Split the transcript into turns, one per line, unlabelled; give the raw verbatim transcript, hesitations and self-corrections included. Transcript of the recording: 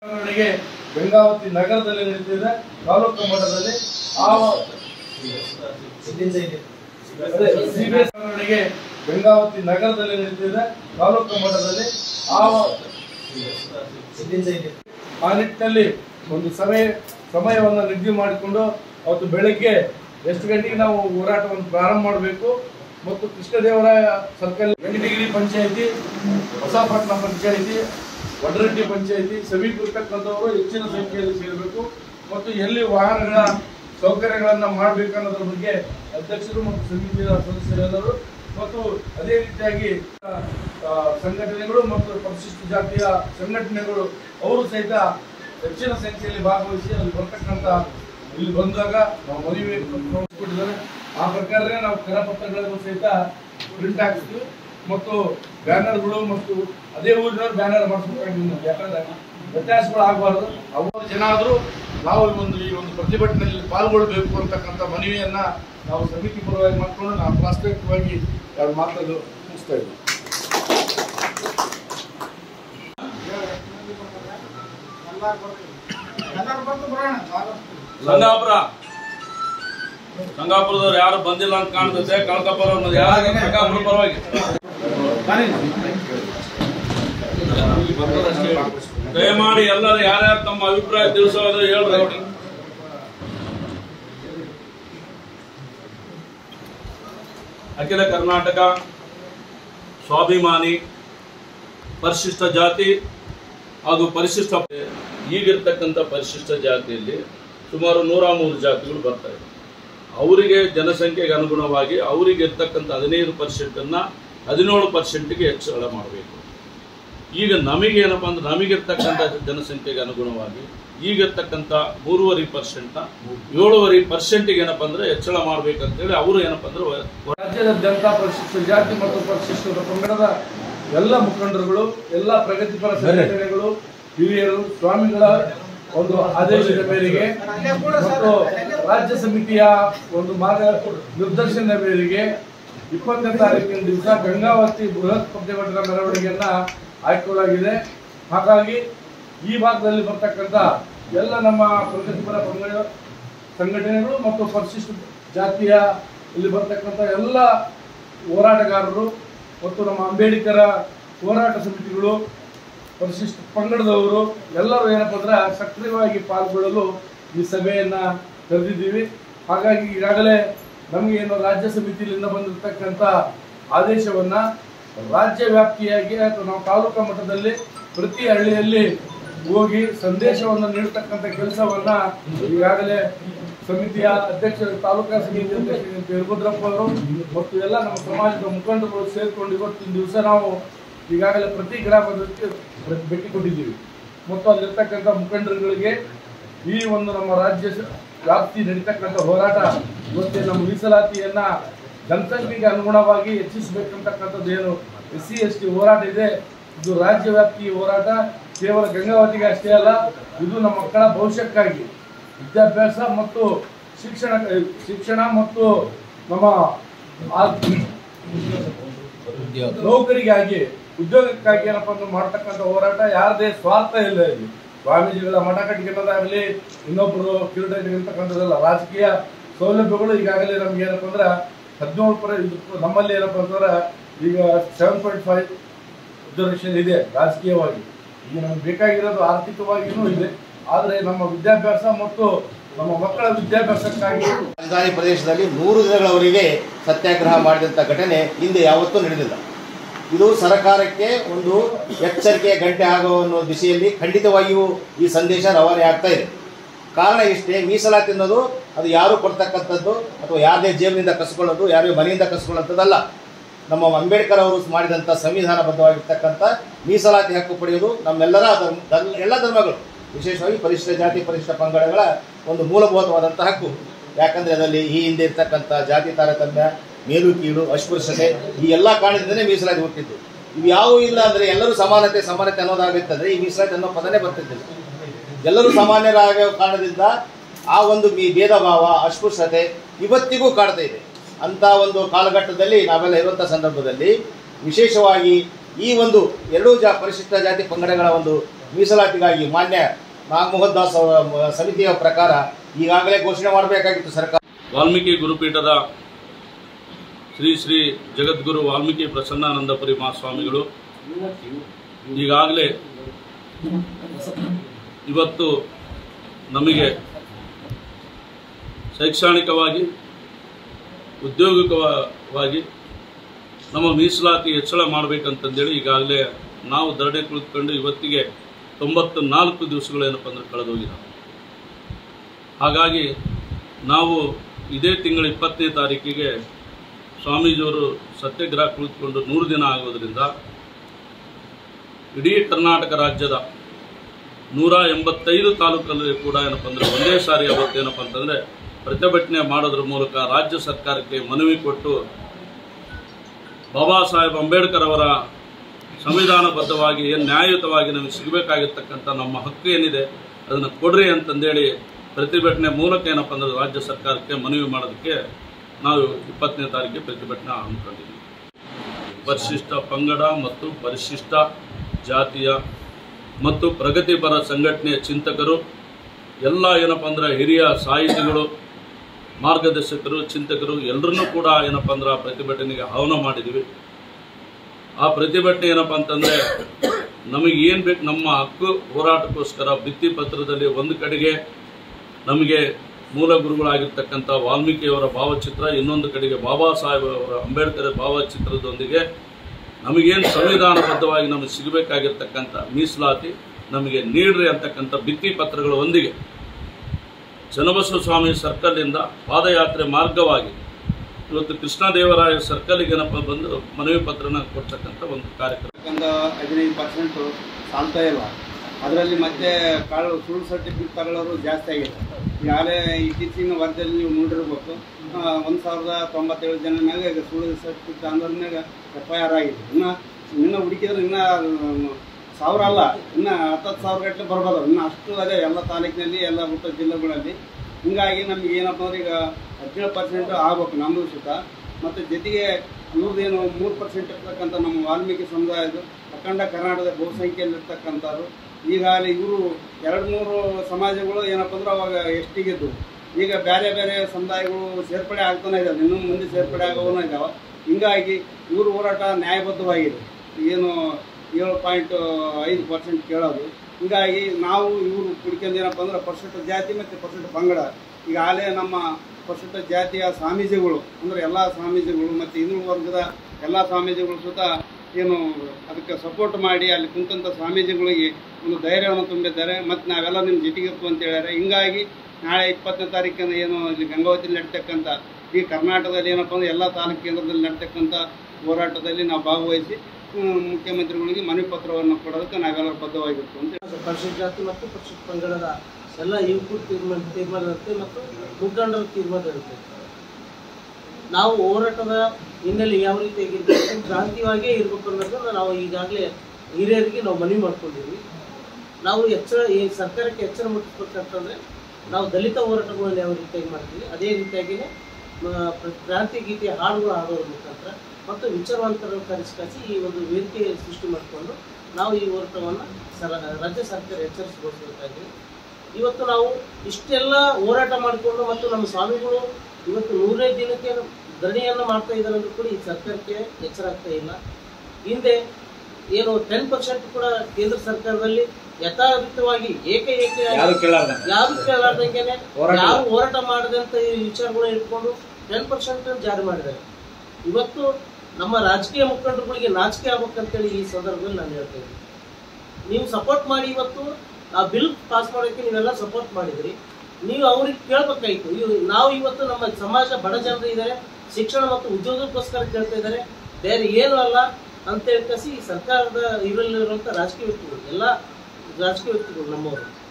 ಗಂಗಾವತಿ ನಗರದಲ್ಲಿ ನಡೀತಿದೆ ತಾಲೂಕು ಮಟ್ಟದಲ್ಲಿ ಗಂಗಾವತಿ ನಗರದಲ್ಲಿ ನಡೀತಿದೆ ತಾಲೂಕು ಮಟ್ಟದಲ್ಲಿ ಆ ನಿಟ್ಟಿನಲ್ಲಿ ಒಂದು ಸಮಯ ಸಮಯವನ್ನು ನಿಗದಿ ಮಾಡಿಕೊಂಡು ಅವತ್ತು ಬೆಳಗ್ಗೆ ಎಷ್ಟು ಗಂಟೆಗೆ ನಾವು ಹೋರಾಟವನ್ನು ಪ್ರಾರಂಭ ಮಾಡಬೇಕು ಮತ್ತು ಕೃಷ್ಣದೇವರಾಯ ಸರ್ಕಲ್ ವೆಂಕಟಗಿರಿ ಪಂಚಾಯಿತಿ ಹೊಸಪಟ್ಟಣ ಪಂಚಾಯಿತಿ ವಡ್ರಟ್ಟಿ ಪಂಚಾಯಿತಿ ಸಮೀಪಿರ್ತಕ್ಕಂಥವರು ಹೆಚ್ಚಿನ ಸಂಖ್ಯೆಯಲ್ಲಿ ಸೇರಬೇಕು ಮತ್ತು ಎಲ್ಲಿ ವಾಹನಗಳ ಸೌಕರ್ಯಗಳನ್ನು ಮಾಡಬೇಕು ಅನ್ನೋದ್ರ ಬಗ್ಗೆ ಅಧ್ಯಕ್ಷರು ಮತ್ತು ಸಮಿತಿಯ ಸದಸ್ಯರೆಲ್ಲರೂ ಮತ್ತು ಅದೇ ರೀತಿಯಾಗಿ ಸಂಘಟನೆಗಳು ಮತ್ತು ಪರಿಶಿಷ್ಟ ಜಾತಿಯ ಸಂಘಟನೆಗಳು ಅವರು ಸಹಿತ ಹೆಚ್ಚಿನ ಸಂಖ್ಯೆಯಲ್ಲಿ ಭಾಗವಹಿಸಿ ಅಲ್ಲಿ ಬರ್ತಕ್ಕಂಥ ಇಲ್ಲಿ ಬಂದಾಗ ನಾವು ಮನವಿ ಕೊಟ್ಟಿದ್ದಾರೆ ಆ ಪ್ರಕಾರನೇ ನಾವು ಕರಪತ್ರಗಳನ್ನು ಸಹಿತ ಪ್ರಿಂಟ್ ಹಾಕ್ತೀವಿ ಮತ್ತು ಬ್ಯಾನರ್ಗಳು ಮತ್ತು ಅದೇ ಊರಿನವ್ರು ಬ್ಯಾನರ್ ಮಾಡಿಸ್ಬೇಕಾಗಿಲ್ಲ ಯಾಕಂದ್ರೆ ವ್ಯತ್ಯಾಸಗಳು ಆಗಬಾರ್ದು ಅವರು ಜನ ಆದರೂ ನಾವು ಒಂದು ಈ ಒಂದು ಪ್ರತಿಭಟನೆಯಲ್ಲಿ ಪಾಲ್ಗೊಳ್ಳಬೇಕು ಅಂತಕ್ಕಂಥ ಮನವಿಯನ್ನ ನಾವು ಸಮಿತಿ ಪರವಾಗಿ ಮಾಡಿಕೊಂಡು ನಾವು ಪ್ರಾಸ್ತಾವಿಕವಾಗಿ ಎರಡು ಮಾತನ್ನು ಮುಗಿಸ್ತಾ ಇದ್ದೀವಿ.
ಸಂಗಾಪುರ ಸಂಗಾಪುರದವ್ರು ಯಾರು ಬಂದಿಲ್ಲ ಅಂತ ಕಾಣ್ತದೆ. ಕಳಕಪುರ ಯಾರು ಸಂಗಾಪುರ ಪರವಾಗಿ ದಯಮಾಡಿ ಎಲ್ಲರೂ ಯಾರ್ಯಾರು ತಮ್ಮ ಅಭಿಪ್ರಾಯ ತಿಳಿಸೋದು ಹೇಳ್ರಿ. ಅಖಿಲ ಕರ್ನಾಟಕ ಸ್ವಾಭಿಮಾನಿ ಪರಿಶಿಷ್ಟ ಜಾತಿ ಹಾಗೂ ಪರಿಶಿಷ್ಟ ಈಗಿರ್ತಕ್ಕಂಥ ಪರಿಶಿಷ್ಟ ಜಾತಿಯಲ್ಲಿ ಸುಮಾರು ನೂರ ಮೂರು ಜಾತಿಗಳು ಬರ್ತಾರೆ. ಅವರಿಗೆ ಜನಸಂಖ್ಯೆಗೆ ಅನುಗುಣವಾಗಿ ಅವರಿಗೆ ಇರ್ತಕ್ಕಂಥ ಹದಿನೈದು ಪರ್ಸೆಂಟನ್ನು ಹದಿನೇಳು ಪರ್ಸೆಂಟ್ಗೆ ಹೆಚ್ಚಳ ಮಾಡಬೇಕು. ಈಗ ನಮಗೇನಪ್ಪ ಅಂದ್ರೆ ನಮಗಿರ್ತಕ್ಕಂಥ ಜನಸಂಖ್ಯೆಗೆ ಅನುಗುಣವಾಗಿ ಈಗಿರ್ತಕ್ಕಂಥ ಮೂರುವರೆ ಪರ್ಸೆಂಟ್ನ ಏಳುವರೆ ಪರ್ಸೆಂಟಿಗೆ ಏನಪ್ಪ ಅಂದ್ರೆ ಹೆಚ್ಚಳ ಮಾಡ್ಬೇಕಂತೇಳಿ ಅವರು ಏನಪ್ಪ ಅಂದ್ರೆ
ರಾಜ್ಯಾದ್ಯಂತ ಪರಿಶಿಷ್ಟ ಜಾತಿ ಮತ್ತು ಪರಿಶಿಷ್ಟ ಪಂಗಡದ ಎಲ್ಲ ಮುಖಂಡರುಗಳು ಎಲ್ಲ ಪ್ರಗತಿಪರ ಸಂಘಟನೆಗಳು ಹಿರಿಯರು ಸ್ವಾಮಿಗಳ ಒಂದು ಆದೇಶದ ಮೇರೆಗೆ ಮತ್ತು ರಾಜ್ಯ ಸಮಿತಿಯ ಒಂದು ಮಾರ್ಗ ನಿರ್ದೇಶನದ ಮೇರೆಗೆ ಇಪ್ಪತ್ತನೇ ತಾರೀಕಿನ ದಿವಸ ಗಂಗಾವತಿ ಬೃಹತ್ ಪ್ರತಿಭಟನಾ ಮೆರವಣಿಗೆಯನ್ನ ಆಯ್ಕೊಳ್ಳಲಾಗಿದೆ. ಹಾಗಾಗಿ ಈ ಭಾಗದಲ್ಲಿ ಬರ್ತಕ್ಕಂಥ ಎಲ್ಲ ನಮ್ಮ ಪ್ರಗತಿಪರ ಪಂಗಡ ಸಂಘಟನೆಗಳು ಮತ್ತು ಪರಿಶಿಷ್ಟ ಜಾತಿಯ ಇಲ್ಲಿ ಬರ್ತಕ್ಕಂಥ ಎಲ್ಲ ಹೋರಾಟಗಾರರು ಮತ್ತು ನಮ್ಮ ಅಂಬೇಡ್ಕರ ಹೋರಾಟ ಸಮಿತಿಗಳು ಪರಿಶಿಷ್ಟ ಪಂಗಡದವರು ಎಲ್ಲರೂ ಏನಪ್ಪ ಅಂದ್ರೆ ಸಕ್ರಿಯವಾಗಿ ಪಾಲ್ಗೊಳ್ಳಲು ಈ ಸಭೆಯನ್ನ ಕರೆದಿದ್ದೀವಿ. ಹಾಗಾಗಿ ಈಗಾಗಲೇ ನಮಗೆ ಏನು ರಾಜ್ಯ ಸಮಿತಿಯಿಂದ ಬಂದಿರತಕ್ಕಂಥ ಆದೇಶವನ್ನ ರಾಜ್ಯ ವ್ಯಾಪ್ತಿಯಾಗಿ ಅಥವಾ ನಾವು ತಾಲೂಕಾ ಮಟ್ಟದಲ್ಲಿ ಪ್ರತಿ ಹಳ್ಳಿಯಲ್ಲಿ ಹೋಗಿ ಸಂದೇಶವನ್ನು ನೀಡತಕ್ಕಂಥ ಕೆಲಸವನ್ನ ಈಗಾಗಲೇ ಸಮಿತಿಯ ಅಧ್ಯಕ್ಷರು ತಾಲೂಕಾ ಸಮಿತಿ ಅಧ್ಯಕ್ಷ ವೀರಭದ್ರಪ್ಪ ಅವರು ಮತ್ತು ಎಲ್ಲ ನಮ್ಮ ಸಮಾಜದ ಮುಖಂಡರುಗಳು ಸೇರಿಕೊಂಡು ಇವತ್ತಿನ ದಿವಸ ನಾವು ಈಗಾಗಲೇ ಪ್ರತಿ ಗ್ರಾಮದಕ್ಕೆ ಭೇಟಿ ಕೊಟ್ಟಿದ್ದೀವಿ ಮತ್ತು ಅಲ್ಲಿರ್ತಕ್ಕಂಥ ಮುಖಂಡರುಗಳಿಗೆ ಈ ಒಂದು ನಮ್ಮ ರಾಜ್ಯ ವ್ಯಾಪ್ತಿ ನಡೀತಕ್ಕಂಥ ಹೋರಾಟ ಇವತ್ತೇ ನಮ್ಮ ಮೀಸಲಾತಿಯನ್ನ ಜನಸಂಖ್ಯೆಗೆ ಅನುಗುಣವಾಗಿ ಹೆಚ್ಚಿಸಬೇಕಂತಕ್ಕಂಥದ್ದು ಏನು ಎಸ್ ಸಿ ಎಸ್ ಟಿ ಹೋರಾಟ ಇದೆ, ಇದು ರಾಜ್ಯ ವ್ಯಾಪ್ತಿ ಹೋರಾಟ. ಕೇವಲ ಗಂಗಾವತಿಗೆ ಅಷ್ಟೇ ಅಲ್ಲ, ಇದು ನಮ್ಮ ಮಕ್ಕಳ ಭವಿಷ್ಯಕ್ಕಾಗಿ ವಿದ್ಯಾಭ್ಯಾಸ ಮತ್ತು ಶಿಕ್ಷಣ ಶಿಕ್ಷಣ ಮತ್ತು ನಮ್ಮ ನೌಕರಿಗಾಗಿ ಉದ್ಯೋಗಕ್ಕಾಗಿ ಏನಪ್ಪ ಅಂದ್ರೆ ಮಾಡ್ತಕ್ಕಂಥ ಹೋರಾಟ. ಯಾರದೇ ಸ್ವಾರ್ಥ ಇಲ್ಲ ಇಲ್ಲಿ. ಸ್ವಾಮೀಜಿಗಳ ಮಠ ಕಟ್ಟಿಗೆದಾಗಲಿ ಇನ್ನೊಬ್ಬರು ಕಿರೀಟಕ್ಕಂಥದ್ದಲ್ಲ. ರಾಜಕೀಯ ಸೌಲಭ್ಯಗಳು ಈಗಾಗಲೇ ನಮ್ಗೆ ಏನಪ್ಪ ಅಂದ್ರೆ ಹದಿನೇಳು ಪರ ನಮ್ಮಲ್ಲಿ ಏನಪ್ಪ ಅಂತಂದ್ರೆ ಈಗ ಸೆವೆನ್ ಪಾಯಿಂಟ್ ಫೈವ್ ರಿಸರ್ವೇಷನ್ ಇದೆ ರಾಜಕೀಯವಾಗಿ. ಈಗ ನಮ್ಗೆ ಬೇಕಾಗಿರೋದು ಆರ್ಥಿಕವಾಗಿಯೂ ಇದೆ, ಆದರೆ ನಮ್ಮ ವಿದ್ಯಾಭ್ಯಾಸ ಮತ್ತು ನಮ್ಮ ಮಕ್ಕಳ ವಿದ್ಯಾಭ್ಯಾಸಕ್ಕಾಗಿ
ರಾಜಧಾನಿ ಪ್ರದೇಶದಲ್ಲಿ ನೂರು ದಿನಗಳವರೆಗೆ ಸತ್ಯಾಗ್ರಹ ಮಾಡಿದಂಥ ಘಟನೆ ಹಿಂದೆ ಯಾವತ್ತೂ ನಡೆದಿಲ್ಲ. ಇದು ಸರ್ಕಾರಕ್ಕೆ ಒಂದು ಎಚ್ಚರಿಕೆಯ ಗಂಟೆ ಆಗುವ ಅನ್ನೋ ದಿಶೆಯಲ್ಲಿ ಖಂಡಿತವಾಗಿಯೂ ಈ ಸಂದೇಶ ರವಾನೆ ಆಗ್ತಾ ಇದೆ. ಕಾರಣ ಇಷ್ಟೇ, ಮೀಸಲಾತಿ ಅನ್ನೋದು ಅದು ಯಾರು ಕೊಡ್ತಕ್ಕಂಥದ್ದು ಅಥವಾ ಯಾರದೇ ಜೇಬಿನಿಂದ ಕಸ್ಕೊಳ್ಳೋದು, ಯಾರೇ ಮನೆಯಿಂದ ಕಸ್ಕೊಳ್ಳೋಂಥದ್ದಲ್ಲ. ನಮ್ಮ ಅಂಬೇಡ್ಕರ್ ಅವರು ಮಾಡಿದಂಥ ಸಂವಿಧಾನಬದ್ಧವಾಗಿರ್ತಕ್ಕಂಥ ಮೀಸಲಾತಿ ಹಕ್ಕು ಪಡೆಯೋದು ನಮ್ಮೆಲ್ಲರ ಧರ್ಮ ಎಲ್ಲ ಧರ್ಮಗಳು, ವಿಶೇಷವಾಗಿ ಪರಿಶಿಷ್ಟ ಜಾತಿ ಪರಿಶಿಷ್ಟ ಪಂಗಡಗಳ ಒಂದು ಮೂಲಭೂತವಾದಂಥ ಹಕ್ಕು. ಯಾಕಂದರೆ ಅದರಲ್ಲಿ ಈ ಹಿಂದೆ ಇರ್ತಕ್ಕಂಥ ಜಾತಿ ತಾರತಮ್ಯ, ಮೇಲು ಕೀಳು, ಅಸ್ಪೃಶ್ಯತೆ ಈ ಎಲ್ಲ ಕಾರಣದಿಂದಲೇ ಮೀಸಲಾತಿ ಹುಟ್ಟಿದ್ದು. ಇವು ಯಾವುವು ಇಲ್ಲ ಅಂದರೆ ಎಲ್ಲರೂ ಸಮಾನತೆ ಸಮಾನತೆ ಅನ್ನೋದಾಗುತ್ತಂದರೆ ಈ ಮೀಸಲಾತಿ ಅನ್ನೋ ಪದನೇ ಬರ್ತಿದ್ದಿಲ್ಲ. ಎಲ್ಲರೂ ಸಾಮಾನ್ಯರಾಗ ಕಾರಣದಿಂದ ಆ ಒಂದು ಈ ಭೇದ ಭಾವ ಅಸ್ಪೃಶ್ಯತೆ ಇವತ್ತಿಗೂ ಕಾಡ್ತಾ ಇದೆ. ಅಂಥ ಒಂದು ಕಾಲಘಟ್ಟದಲ್ಲಿ ನಾವೆಲ್ಲ ಇರುವಂಥ ಸಂದರ್ಭದಲ್ಲಿ ವಿಶೇಷವಾಗಿ ಈ ಒಂದು ಎರಡೂ ಜಾ ಪರಿಶಿಷ್ಟ ಜಾತಿ ಪಂಗಡಗಳ ಒಂದು ಮೀಸಲಾತಿಗಾಗಿ ಮಾನ್ಯ ನಾಗಮೋಹನ್ ದಾಸ್ ಅವರ ಸಮಿತಿಯ ಪ್ರಕಾರ ಈಗಾಗಲೇ ಘೋಷಣೆ ಮಾಡಬೇಕಾಗಿತ್ತು ಸರ್ಕಾರ.
ವಾಲ್ಮೀಕಿ ಗುರುಪೀಠದ ಶ್ರೀ ಶ್ರೀ ಜಗದ್ಗುರು ವಾಲ್ಮೀಕಿ ಪ್ರಸನ್ನಾನಂದಪುರಿ ಮಹಾಸ್ವಾಮಿಗಳು ಈಗಾಗಲೇ ಇವತ್ತು ನಮಗೆ ಶೈಕ್ಷಣಿಕವಾಗಿ ಉದ್ಯೋಗಿಕವಾಗಿ ನಮ್ಮ ಮೀಸಲಾತಿ ಹೆಚ್ಚಳ ಮಾಡಬೇಕಂತಂದೇಳಿ ಈಗಾಗಲೇ ನಾವು ಧರಣಿ ಕುಳಿತುಕೊಂಡು ಇವತ್ತಿಗೆ ತೊಂಬತ್ತು ನಾಲ್ಕು ದಿವಸಗಳೇನಪ್ಪ ಅಂದರೆ ಕಳೆದೋಗಿದ್ದಾವೆ. ಹಾಗಾಗಿ ನಾವು ಇದೇ ತಿಂಗಳ ಇಪ್ಪತ್ತನೇ ತಾರೀಕಿಗೆ ಸ್ವಾಮೀಜಿಯವರು ಸತ್ಯಾಗ್ರಹ ಕುಳಿತುಕೊಂಡು ನೂರು ದಿನ ಆಗೋದ್ರಿಂದ ಇಡೀ ಕರ್ನಾಟಕ ರಾಜ್ಯದ ನೂರ ಎಂಬತ್ತೈದು ತಾಲೂಕಲ್ಲಿ ಕೂಡ ಏನಪ್ಪ ಅಂದರೆ ಒಂದೇ ಸಾರಿ ಅವತ್ತೇನಪ್ಪ ಅಂತಂದರೆ ಪ್ರತಿಭಟನೆ ಮಾಡೋದ್ರ ಮೂಲಕ ರಾಜ್ಯ ಸರ್ಕಾರಕ್ಕೆ ಮನವಿ ಕೊಟ್ಟು ಬಾಬಾ ಸಾಹೇಬ್ ಅಂಬೇಡ್ಕರ್ ಅವರ ಸಂವಿಧಾನಬದ್ಧವಾಗಿ ಏನು ನ್ಯಾಯಯುತವಾಗಿ ನಮಗೆ ಸಿಗಬೇಕಾಗಿರ್ತಕ್ಕಂಥ ನಮ್ಮ ಹಕ್ಕು ಏನಿದೆ ಅದನ್ನು ಕೊಡ್ರಿ ಅಂತಂದೇಳಿ ಪ್ರತಿಭಟನೆ ಮೂಲಕ ಏನಪ್ಪ ಅಂದ್ರೆ ರಾಜ್ಯ ಸರ್ಕಾರಕ್ಕೆ ಮನವಿ ಮಾಡೋದಕ್ಕೆ ನಾವು ಇಪ್ಪತ್ತನೇ ತಾರೀಕಿಗೆ ಪ್ರತಿಭಟನೆ ಹಮ್ಮಿಕೊಂಡಿದ್ದೀವಿ. ಪರಿಶಿಷ್ಟ ಪಂಗಡ ಮತ್ತು ಪರಿಶಿಷ್ಟ ಜಾತಿಯ ಮತ್ತು ಪ್ರಗತಿಪರ ಸಂಘಟನೆಯ ಚಿಂತಕರು ಎಲ್ಲ ಏನಪ್ಪ ಅಂದ್ರೆ ಹಿರಿಯ ಸಾಹಿತಿಗಳು, ಮಾರ್ಗದರ್ಶಕರು, ಚಿಂತಕರು ಎಲ್ಲರನ್ನೂ ಕೂಡ ಏನಪ್ಪ ಅಂದ್ರೆ ಆ ಪ್ರತಿಭಟನೆಗೆ ಆಹ್ವಾನ ಮಾಡಿದ್ದೀವಿ. ಆ ಪ್ರತಿಭಟನೆ ಏನಪ್ಪ ಅಂತಂದರೆ ನಮಗೆ ಏನು ಬೇಕು ನಮ್ಮ ಹಕ್ಕು ಹೋರಾಟಕ್ಕೋಸ್ಕರ ಭಿತ್ತಿ ಪತ್ರದಲ್ಲಿ ಒಂದು ಕಡೆಗೆ ನಮಗೆ ಮೂಲ ಗುರುಗಳಾಗಿರ್ತಕ್ಕಂಥ ವಾಲ್ಮೀಕಿಯವರ ಭಾವಚಿತ್ರ, ಇನ್ನೊಂದು ಕಡೆಗೆ ಬಾಬಾ ಸಾಹೇಬ್ ಅವರ ಅಂಬೇಡ್ಕರ್ ಭಾವಚಿತ್ರದೊಂದಿಗೆ ನಮಗೇನು ಸಂವಿಧಾನಬದ್ಧವಾಗಿ ನಮಗೆ ಸಿಗಬೇಕಾಗಿರ್ತಕ್ಕಂಥ ಮೀಸಲಾತಿ ನಮಗೆ ನೀಡ್ರಿ ಅಂತಕ್ಕಂಥ ಭಿತ್ತಿ ಪತ್ರಗಳ ಒಂದಿಗೆ ಚನ್ನಬಸವ ಸ್ವಾಮಿ ಸರ್ಕಲ್ನಿಂದ ಪಾದಯಾತ್ರೆ ಮಾರ್ಗವಾಗಿ ಇವತ್ತು ಕೃಷ್ಣದೇವರಾಯ ಸರ್ಕಲ್ಗೆ ಏನಪ್ಪ ಬಂದು ಮನವಿ ಪತ್ರನ ಕೊಡ್ತಕ್ಕಂಥ ಒಂದು ಕಾರ್ಯಕ್ರಮ.
ಹದಿನೈದು ಪರ್ಸೆಂಟು ಸಾಲ್ತಾ ಇಲ್ಲ, ಅದರಲ್ಲಿ ಮತ್ತೆ ಕಾಳು ಸುಳ್ಳು ಸರ್ಟಿಫಿಕೇಟ್ ತಗೊಳ್ಳೋರು ಜಾಸ್ತಿ ಆಗಿದೆ. ಈಗಾಗಲೇ ಇತ್ತೀಚಿನ ವರದಿಯಲ್ಲಿ ನೀವು ನೋಡಿರ್ಬೇಕು, ಒಂದು ಸಾವಿರದ ತೊಂಬತ್ತೇಳು ಜನ ಮೇಲೆ ಈಗ ಸುಳ್ಳು ಸರ್ಟಿಫಿಕೇಟ್ ಅಂದ್ರಾಗ ಎಫ್ ಐ ಆರ್ ಆಗಿದೆ. ಇನ್ನು ಇನ್ನೂ ಹುಡುಕಿದ್ರೆ ಇನ್ನೂ ಸಾವಿರ ಅಲ್ಲ, ಇನ್ನು ಹತ್ತತ್ತು ಸಾವಿರ ಗಟ್ಟಲೆ ಬರ್ಬೋದು. ಇನ್ನು ಅಷ್ಟು ಅದೇ ಎಲ್ಲ ತಾಲೂಕಿನಲ್ಲಿ ಎಲ್ಲ ಊಟ ಜಿಲ್ಲೆಗಳಲ್ಲಿ. ಹೀಗಾಗಿ ನಮ್ಗೆ ಏನಪ್ಪ ಅಂದ್ರೆ ಈಗ ಹದಿನೇಳು ಪರ್ಸೆಂಟ್ ಆಗ್ಬೇಕು ನಮ್ಮದು ಸುತ್ತ. ಮತ್ತು ಜೊತೆಗೆ ಇವ್ರದ್ದೇನು ಮೂರು ಪರ್ಸೆಂಟ್ ಇರ್ತಕ್ಕಂಥ ನಮ್ಮ ವಾಲ್ಮೀಕಿ ಸಮುದಾಯದ ಅಖಂಡ ಕರ್ನಾಟಕದ ಬಹುಸಂಖ್ಯೆಯಲ್ಲಿರ್ತಕ್ಕಂಥವ್ರು ಈಗಾಗಲೇ ಇವರು ಎರಡು ಮೂರು ಸಮಾಜಗಳು ಏನಪ್ಪ ಅಂದ್ರೆ ಅವಾಗ ಎಷ್ಟಿಗಿದ್ದು ಈಗ ಬೇರೆ ಬೇರೆ ಸಮುದಾಯಗಳು ಸೇರ್ಪಡೆ ಆಗ್ತಾನೆ ಇದ್ದಾವೆ, ಇನ್ನೂ ಮುಂದೆ ಸೇರ್ಪಡೆ ಆಗೋವೂ ಇದ್ದಾವೆ. ಹೀಗಾಗಿ ಇವರು ಹೋರಾಟ ನ್ಯಾಯಬದ್ಧವಾಗಿದೆ. ಏನು ಏಳು ಪಾಯಿಂಟ್ ಐದು ಪರ್ಸೆಂಟ್ ಕೇಳೋದು. ಹೀಗಾಗಿ ನಾವು ಇವರು ಕುಡ್ಕೊಂಡು ಏನಪ್ಪ ಅಂದ್ರೆ ಪರಿಶಿಷ್ಟ ಜಾತಿ ಮತ್ತು ಪರಿಶಿಷ್ಟ ಪಂಗಡ ಈಗಾಗಲೇ ನಮ್ಮ ಪರಿಶಿಷ್ಟ ಜಾತಿಯ ಸ್ವಾಮೀಜಿಗಳು ಅಂದರೆ ಎಲ್ಲ ಸ್ವಾಮೀಜಿಗಳು ಮತ್ತು ಹಿಂದುಳಿದ ವರ್ಗದ ಎಲ್ಲ ಸ್ವಾಮೀಜಿಗಳು ಸುತ್ತ ಏನು ಅದಕ್ಕೆ ಸಪೋರ್ಟ್ ಮಾಡಿ ಅಲ್ಲಿ ಕುಂತಂಥ ಸ್ವಾಮೀಜಿಗಳಿಗೆ ಒಂದು ಧೈರ್ಯವನ್ನು ತುಂಬಿದ್ದಾರೆ. ಮತ್ತು ನಾವೆಲ್ಲ ನಿಮ್ಮ ಜೊತೆಗಿರ್ತು ಅಂತ ಹೇಳ್ಯಾರೆ. ಹೀಗಾಗಿ ನಾಳೆ ಇಪ್ಪತ್ತನೇ ತಾರೀಕಿನ ಏನು ಇಲ್ಲಿ ಗಂಗಾವತಿಯಲ್ಲಿ ನಡ್ತಕ್ಕಂಥ ಈ ಕರ್ನಾಟಕದಲ್ಲಿ ಏನಪ್ಪ ಅಂದರೆ ಎಲ್ಲ ತಾಲೂಕು ಕೇಂದ್ರದಲ್ಲಿ ನಡ್ತಕ್ಕಂಥ ಹೋರಾಟದಲ್ಲಿ ನಾವು ಭಾಗವಹಿಸಿ ಮುಖ್ಯಮಂತ್ರಿಗಳಿಗೆ ಮನವಿ ಪತ್ರವನ್ನು ಕೊಡೋದಕ್ಕೆ ನಾವೆಲ್ಲರೂ ಬದ್ಧವಾಗಿರ್ತೀವಿ ಅಂತ.
ಪರಿಶಿಷ್ಟ ಜಾತಿ ಮತ್ತು ಪರಿಶಿಷ್ಟ ಪಂಗಡದ ಎಲ್ಲ ಯುವಕರು ತೀರ್ಮಾನ ತೀರ್ಮಾನ ಇರುತ್ತೆ ಮತ್ತು ಮುಖಂಡರ ತೀರ್ಮಾನ ಇರುತ್ತೆ. ನಾವು ಹೋರಾಟದ ಹಿನ್ನೆಲೆ ಯಾವ ರೀತಿಯಾಗಿರ್ಬೇಕು, ಕ್ರಾಂತಿಯಾಗಿಯೇ ಇರಬೇಕು ಅನ್ನೋದನ್ನು ನಾವು ಈಗಾಗಲೇ ಹಿರಿಯರಿಗೆ ನಾವು ಮನವಿ ಮಾಡ್ಕೊಂಡಿದ್ವಿ. ನಾವು ಎಚ್ಚರ ಈ ಸರ್ಕಾರಕ್ಕೆ ಎಚ್ಚರ ಮುಟ್ಟಿಸ್ಬೇಕಂತಂದರೆ ನಾವು ದಲಿತ ಹೋರಾಟಗಳನ್ನು ಯಾವ ರೀತಿಯಾಗಿ ಮಾಡ್ತೀವಿ ಅದೇ ರೀತಿಯಾಗಿಯೇ ಕ್ರಾಂತಿ ಗೀತೆಯ ಹಾಡುಗಳು ಹಾಡೋದ್ರ ಮುಖಾಂತರ ಮತ್ತು ವಿಚಾರವಂತರನ್ನು ಕರೆಸಿ ಈ ಒಂದು ವೇದಿಕೆ ಸೃಷ್ಟಿ ಮಾಡಿಕೊಂಡು ನಾವು ಈ ಹೋರಾಟವನ್ನು ಸರ ರಾಜ್ಯ ಸರ್ಕಾರ ಎಚ್ಚರಿಸಿಗೊಳಿಸಬೇಕಾಗಿದೆ. ಇವತ್ತು ನಾವು ಇಷ್ಟೆಲ್ಲ ಹೋರಾಟ ಮಾಡಿಕೊಂಡು ಮತ್ತು ನಮ್ಮ ಸ್ವಾಮಿಗಳು ಇವತ್ತು ನೂರನೇ ದಿನಕ್ಕೆ ಧರಣಿಯನ್ನು ಮಾಡ್ತಾ ಇದ್ದಾರೆ ಅಂದ್ರೂ ಕೂಡ ಈ ಸರ್ಕಾರಕ್ಕೆ ಎಚ್ಚರ ಆಗ್ತಾ ಇಲ್ಲ. ಹಿಂದೆ ಏನು ಟೆನ್ ಪರ್ಸೆಂಟ್ ಕೂಡ ಕೇಂದ್ರ ಸರ್ಕಾರದಲ್ಲಿ ಯಥಾರ್ಥವಾಗಿ ಏಕೆ ಏಕೆ ಯಾರು ಕೇಳಾರ್ದಂಗೆನೆ ಯಾರು ಹೋರಾಟ ಮಾಡದಂತ ಈ ವಿಚಾರಗಳನ್ನ ಇಟ್ಕೊಂಡು ಟೆನ್ ಪರ್ಸೆಂಟ್ ಜಾರಿ ಮಾಡಿದ್ದಾರೆ. ಇವತ್ತು ನಮ್ಮ ರಾಜಕೀಯ ಮುಖಂಡರುಗಳಿಗೆ ನಾಚಿಕೆ ಆಗ್ಬೇಕಂತೇಳಿ ಈ ಸಂದರ್ಭದಲ್ಲಿ ನಾನು ಹೇಳ್ತಾ ಇದ್ದೀನಿ. ನೀವು ಸಪೋರ್ಟ್ ಮಾಡಿ ಇವತ್ತು ಆ ಬಿಲ್ ಪಾಸ್ ಮಾಡೋಕ್ಕೆ ನೀವೆಲ್ಲ ಸಪೋರ್ಟ್ ಮಾಡಿದ್ರಿ, ನೀವು ಅವ್ರಿಗೆ ಕೇಳಬೇಕಾಯ್ತು. ನಾವು ಇವತ್ತು ನಮ್ಮ ಸಮಾಜ ಬಡ ಜನರು ಇದ್ದಾರೆ, ಶಿಕ್ಷಣ ಮತ್ತು ಉದ್ಯೋಗಕ್ಕೋಸ್ಕರ ಕೇಳ್ತಾ ಇದ್ದಾರೆ, ಬೇರೆ ಏನೂ ಅಲ್ಲ ಅಂತ ಹೇಳ್ಕಸಿ ಈ ಸರ್ಕಾರದ ಇವರಲ್ಲಿರುವಂಥ ರಾಜಕೀಯ ವ್ಯಕ್ತಿಗಳು ಎಲ್ಲ ರಾಜಕೀಯ ವ್ಯಕ್ತಿಗಳು ನಮ್ಮವರು